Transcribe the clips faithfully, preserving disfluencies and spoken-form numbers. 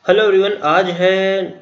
Hello everyone. आज है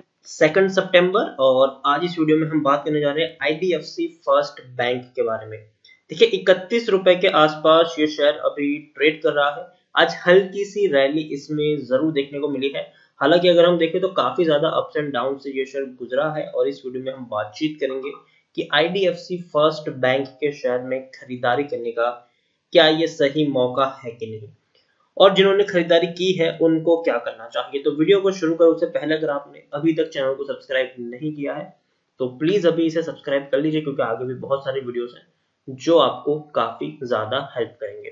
second सितंबर और आज इस वीडियो में हम बात करने जा रहे हैं आईडीएफसी फर्स्ट बैंक के बारे में। देखिए, इकतीस रुपए के आसपास ये शेयर अभी ट्रेड कर रहा है। आज हल्की सी रैली इसमें जरूर देखने को मिली है। हालांकि अगर हम देखें तो काफी ज्यादा अप्स एंड डाउन से ये शेयर गुजरा है और इस वीडियो में हम बातचीत करेंगे कि आईडीएफसी फर्स्ट बैंक के शेयर में खरीदारी करने का क्या ये सही मौका है कि नहीं, और जिन्होंने खरीदारी की है उनको क्या करना चाहिए। तो वीडियो को शुरू करो उससे पहले अगर आपने अभी तक चैनल को सब्सक्राइब नहीं किया है तो प्लीज अभी इसे सब्सक्राइब कर लीजिए, क्योंकि आगे भी बहुत सारे वीडियोस हैं जो आपको काफी ज्यादा हेल्प करेंगे।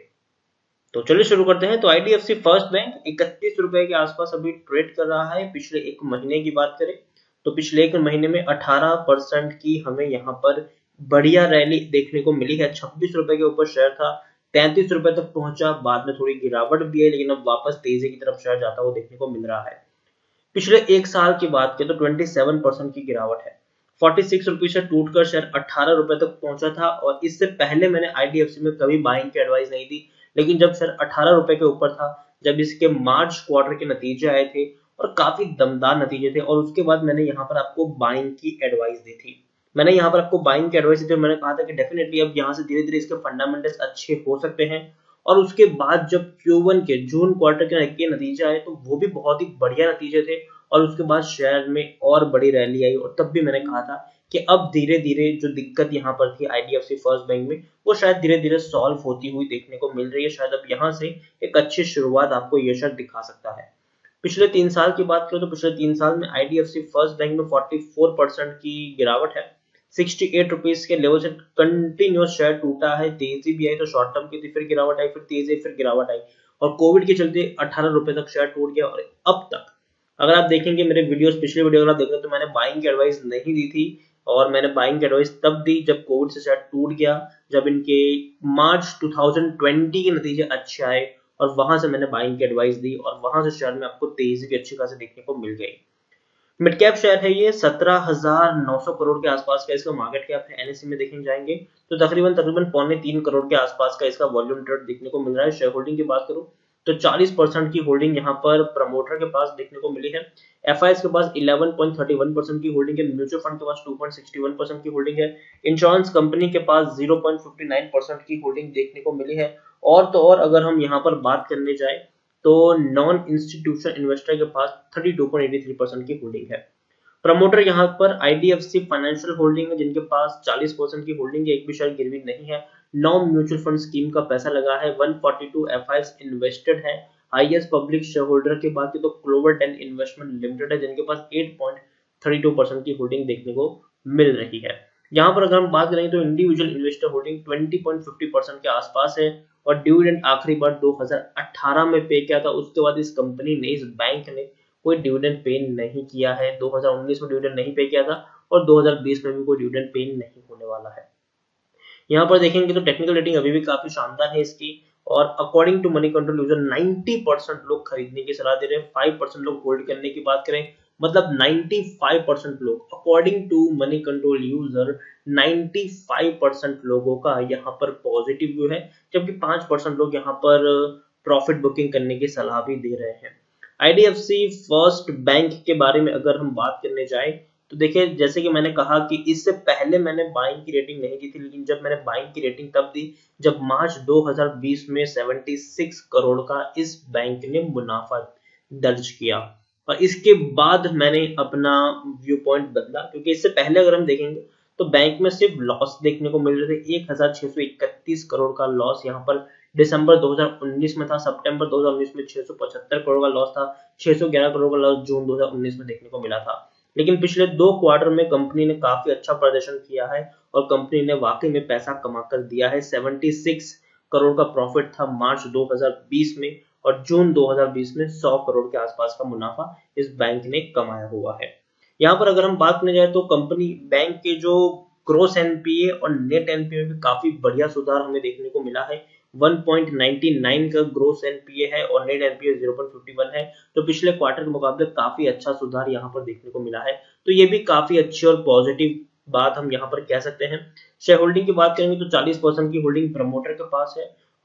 तो चलिए शुरू करते हैं। तो आईडीएफसी फर्स्ट बैंक इकतीस रुपए के आसपास अभी ट्रेड कर रहा है। पिछले एक महीने की बात करें तो पिछले एक महीने में अठारह परसेंट की हमें यहाँ पर बढ़िया रैली देखने को मिली है। छब्बीस रुपए के ऊपर शेयर था, तैंतीस रुपए तक पहुंचा, बाद में थोड़ी गिरावट भी है, लेकिन अब वापस तेजी की तरफ शेयर जाता हुआ देखने को मिल रहा है। पिछले एक साल की बात करें तो सत्ताईस परसेंट की गिरावट है। छियालीस रुपए से टूटकर शेयर अठारह रुपए तक पहुंचा था और इससे पहले मैंने आईडीएफसी में कभी बाइंग की एडवाइस नहीं दी, लेकिन जब शेयर अठारह रुपए के ऊपर था, जब इसके मार्च क्वार्टर के नतीजे आए थे और काफी दमदार नतीजे थे, और उसके बाद मैंने यहाँ पर आपको बाइंग की एडवाइस दी थी। मैंने यहाँ पर आपको बाइंग की एडवाइस दी थी। मैंने कहा था कि डेफिनेटली अब यहाँ से धीरे धीरे इसके फंडामेंटल्स अच्छे हो सकते हैं। और उसके बाद जब क्यू वन के जून क्वार्टर के नतीजे आए तो वो भी बहुत ही बढ़िया नतीजे थे और उसके बाद शेयर में और बड़ी रैली आई, और तब भी मैंने कहा था कि अब धीरे धीरे जो दिक्कत यहाँ पर थी आईडीएफसी फर्स्ट बैंक में वो शायद धीरे धीरे सॉल्व होती हुई देखने को मिल रही है। शायद अब यहाँ से एक अच्छी शुरुआत आपको ये शेयर दिखा सकता है। पिछले तीन साल की बात करें तो पिछले तीन साल में आईडीएफसी फर्स्ट बैंक में चौवालीस परसेंट की गिरावट है। अड़सठ रुपीस के लेवल से कंटिन्यूस शेयर टूटा है। तेजी भी आई तो शॉर्ट टर्म की थी, फिर गिरावट आई, फिर तेजी, फिर गिरावट आई और कोविड के चलते अठारह रुपए तक शेयर टूट गया। और अब तक अगर आप देखेंगे मेरे वीडियोस, पिछले वीडियो अगर आप देखें तो मैंने बाइंग की एडवाइस नहीं दी थी, और मैंने बाइंग की एडवाइस तब दी जब कोविड से शेयर टूट गया, जब इनके मार्च दो हज़ार बीस के नतीजे अच्छे आए और वहां से मैंने बाइंग की एडवाइस दी और वहां से शेयर में आपको तेजी भी अच्छी खासी देखने को मिल गई। मिड कैप शेयर है ये, सत्रह हज़ार नौ सौ करोड़ के आसपास का इसका मार्केट कैप है। एनएससी में देखें जाएंगे तो तकरीबन तकरीबन पौने तीन करोड़ के आसपास का इसका वॉल्यूम ट्रेड देखने को मिल रहा है। शेयर होल्डिंग की बात करूं तो चालीस परसेंट की होल्डिंग यहाँ पर प्रमोटर के पास देखने को मिली है। एफआईएस के पास ग्यारह पॉइंट तीन एक परसेंट की होल्डिंग है। म्यूचुअल फंड के पास दो पॉइंट छह एक परसेंट की होल्डिंग है। इंश्योरेंस कंपनी के पास शून्य पॉइंट पाँच नौ परसेंट की होल्डिंग देखने को मिली है। और तो और अगर हम यहाँ पर बात करने जाए तो नॉन इंस्टीट्यूशनल इन्वेस्टर के पास बत्तीस पॉइंट तिरासी परसेंट की होल्डिंग है। प्रमोटर यहाँ पर आईडीएफसी फाइनेंशियल होल्डिंग है, जिनके पास चालीस परसेंट की होल्डिंग है, एक भी शेयर गिरवी नहीं है। नौ म्यूचुअल फंड स्कीम का पैसा लगा है। एक सौ बयालीस एफआईएस इन्वेस्टेड है। हाईएस्ट पब्लिक शेयर होल्डर की बात की तो ग्लोबल टेन इन्वेस्टमेंट लिमिटेड है, जिनके पास आठ पॉइंट तीन दो परसेंट की होल्डिंग देखने को मिल रही है। यहाँ पर अगर हम बात करें तो इंडिविजुअल इन्वेस्टर होल्डिंग बीस पॉइंट पाँच परसेंट के आसपास है और डिविडेंड आखिरी बार दो हज़ार अठारह में पे किया था। उसके बाद इस कंपनी ने, इस बैंक ने कोई डिविडेंड पे नहीं किया है। दो हज़ार उन्नीस में डिविडेंड नहीं पे किया था और दो हज़ार बीस में भी कोई डिविडेंड पे नहीं होने वाला है। यहाँ पर देखेंगे तो टेक्निकल रेटिंग अभी भी काफी शानदार है इसकी, और according to Moneycontrol user नब्बे परसेंट लोग खरीदने की सलाह दे रहे हैं। पाँच परसेंट लोग होल्ड करने की बात करें, मतलब पचानवे परसेंट लोग, according to Moneycontrol user पचानवे परसेंट लोगों का यहाँ पर पॉजिटिव व्यू है, जबकि पाँच परसेंट लोग यहाँ पर प्रॉफिट बुकिंग करने की सलाह भी दे रहे हैं। आईडीएफसी फर्स्ट बैंक के बारे में अगर हम बात करने जाए तो देखिए, जैसे कि मैंने कहा कि इससे पहले मैंने बाइंग की रेटिंग नहीं दी थी, लेकिन जब मैंने बाइंग की रेटिंग तब दी जब मार्च दो हज़ार बीस में छिहत्तर करोड़ का इस बैंक ने मुनाफा दर्ज किया, और इसके बाद मैंने अपना व्यू पॉइंट बदला, क्योंकि इससे पहले अगर हम देखेंगे तो बैंक में सिर्फ लॉस देखने को मिल रहे थे। एक हजार छह सौ इकतीस करोड़ का लॉस यहाँ पर दिसंबर दो हज़ार उन्नीस में था। सितंबर दो हज़ार उन्नीस में छह सौ पचहत्तर करोड़ का लॉस था। छह सौ ग्यारह करोड़ का लॉस जून दो हज़ार उन्नीस में देखने को मिला था। लेकिन पिछले दो क्वार्टर में कंपनी ने काफी अच्छा प्रदर्शन किया है और कंपनी ने वाकई में पैसा कमा कर दिया है। छिहत्तर करोड़ का प्रॉफिट था मार्च दो हज़ार बीस में, और जून दो हज़ार बीस में सौ करोड़ के आसपास का मुनाफा इस बैंक ने कमाया हुआ है। यहाँ पर अगर हम बात करने जाए तो कंपनी बैंक के जो ग्रोस एनपीए और नेट एनपीए में भी काफी बढ़िया सुधार हमें देखने को मिला है। एक पॉइंट नौ नौ का ग्रोस एनपीए है और net NPA zero point five one है, तो पिछले क्वार्टर के मुकाबले काफी अच्छा सुधार यहाँ पर देखने को मिला है। तो ये भी काफी अच्छी और पॉजिटिव बात हम यहाँ पर कह सकते हैं। शेयर होल्डिंग की बात करेंगे तो चालीस परसेंट की होल्डिंग प्रमोटर के पास है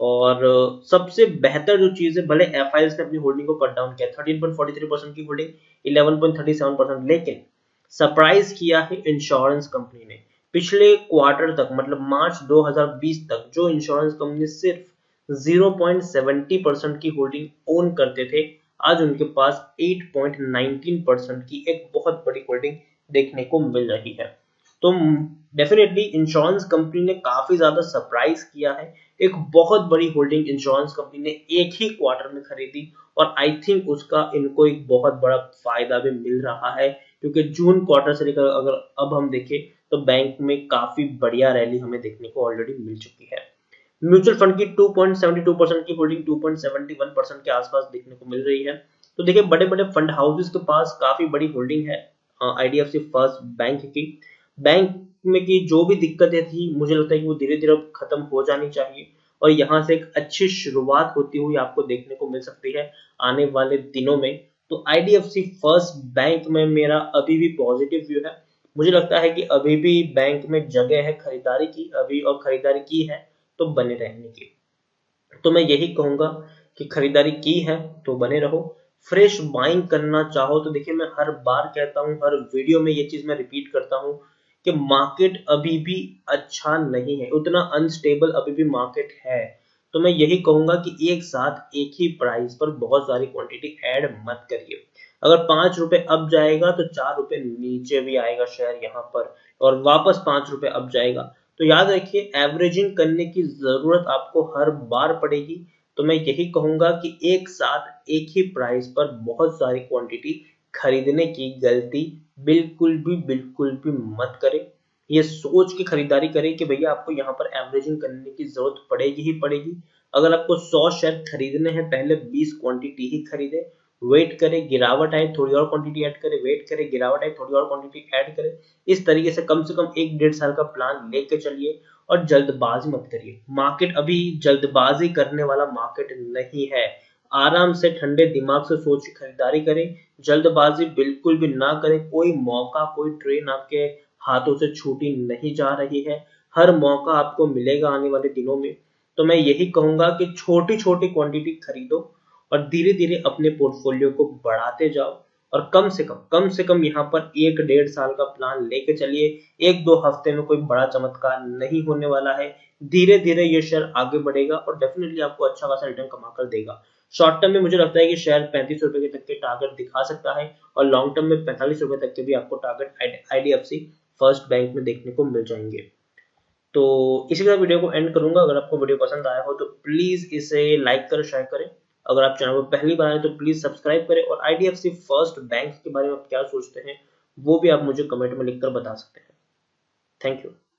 और सबसे बेहतर जो चीज है, भले एफ आई एस ने अपनी होल्डिंग को कट डाउन किया, thirteen point forty three percent की holding eleven point thirty seven percent, लेकिन सरप्राइज किया है इंश्योरेंस कंपनी ने। पिछले क्वार्टर तक मतलब मार्च दो हज़ार बीस तक जो इंश्योरेंस कंपनी सिर्फ zero point seven zero percent की होल्डिंग ओन करते थे, आज उनके पास eight point one nine percent की एक बहुत बड़ी होल्डिंग देखने को मिल रही है। तो डेफिनेटली इंश्योरेंस कंपनी ने काफी ज्यादा सरप्राइज किया है। एक बहुत बड़ी होल्डिंग इंश्योरेंस कंपनी ने एक ही क्वार्टर में खरीदी और आई थिंक उसका इनको एक बहुत बड़ा फायदा भी मिल रहा है, क्योंकि जून क्वार्टर से लेकर अगर अब हम देखें तो बैंक में काफी बढ़िया रैली हमें देखने को ऑलरेडी मिल चुकी है। म्यूचुअल फंड की two point seven two percent की holding two point seven one percent के आसपास देखने को मिल रही है। तो देखिए बड़े बड़े फंड हाउसेस के पास काफी बड़ी होल्डिंग है I D F C first bank की। बैंक में की जो भी दिक्कतें थी, मुझे लगता है कि वो धीरे धीरे खत्म हो जानी चाहिए और यहाँ से एक अच्छी शुरुआत होती हुई आपको देखने को मिल सकती है आने वाले दिनों में। तो I D F C first bank में मेरा अभी भी पॉजिटिव व्यू है। मुझे लगता है कि अभी भी बैंक में जगह है खरीदारी की, अभी और खरीदारी की है तो बने रहने की। तो मैं यही कहूंगा कि खरीदारी की है तो बने रहो। फ्रेश बाइंग करना चाहो तो देखिए, मैं हर बार कहता हूँ, हर वीडियो में ये चीज मैं रिपीट करता हूँ कि मार्केट अभी भी अच्छा नहीं है, उतना अनस्टेबल अभी भी मार्केट है। तो मैं यही कहूंगा कि एक साथ एक ही प्राइस पर बहुत सारी क्वांटिटी ऐड मत करिए। अगर पांच रुपए अप जाएगा तो चार रुपए नीचे भी आएगा शेयर यहाँ पर, और वापस पांच रुपए अप जाएगा। तो याद रखिए, एवरेजिंग करने की जरूरत आपको हर बार पड़ेगी। तो मैं यही कहूंगा कि एक साथ एक ही प्राइस पर बहुत सारी क्वांटिटी खरीदने की गलती बिल्कुल भी बिल्कुल भी मत करें। ये सोच के खरीदारी करें कि भैया आपको यहाँ पर एवरेजिंग करने की जरूरत पड़ेगी ही पड़ेगी। अगर आपको सौ शेयर खरीदने हैं, पहले बीस क्वांटिटी ही खरीदे, वेट करें गिरावट आए थोड़ी और क्वांटिटी ऐड करें, वेट करें गिरावट आए थोड़ी और क्वांटिटी ऐड करें। इस तरीके से कम से कम एक डेढ़ साल का प्लान लेके चलिए और जल्दबाजी मत करिए। मार्केट अभी जल्दबाजी करने वाला मार्केट नहीं है। आराम से ठंडे दिमाग से सोच के खरीदारी करें, जल्दबाजी बिल्कुल भी ना करें। कोई मौका, कोई ट्रेन आपके हाथों से छूटी नहीं जा रही है, हर मौका आपको मिलेगा आने वाले दिनों में। तो मैं यही कहूंगा कि छोटी छोटी क्वांटिटी खरीदो और धीरे धीरे अपने पोर्टफोलियो को बढ़ाते जाओ, और कम से कम कम से कम यहाँ पर एक डेढ़ साल का प्लान लेके चलिए। एक दो हफ्ते में कोई बड़ा चमत्कार नहीं होने वाला है। धीरे धीरे ये शेयर आगे बढ़ेगा और डेफिनेटली आपको अच्छा खासा रिटर्न कमा कर देगा। शॉर्ट टर्म में मुझे लगता है कि शेयर पैंतीस रुपए के तक के टारगेट दिखा सकता है और लॉन्ग टर्म में पैंतालीस रुपए तक के भी आपको target I D F C first bank में देखने को मिल जाएंगे। तो इसी तरह वीडियो को एंड करूंगा। अगर आपको वीडियो पसंद आया हो तो प्लीज इसे लाइक करें, शेयर करें। अगर आप चैनल पर पहली बार आए तो प्लीज सब्सक्राइब करें, और I D F C first bank के बारे में आप क्या सोचते हैं वो भी आप मुझे कमेंट में लिखकर बता सकते हैं। Thank you.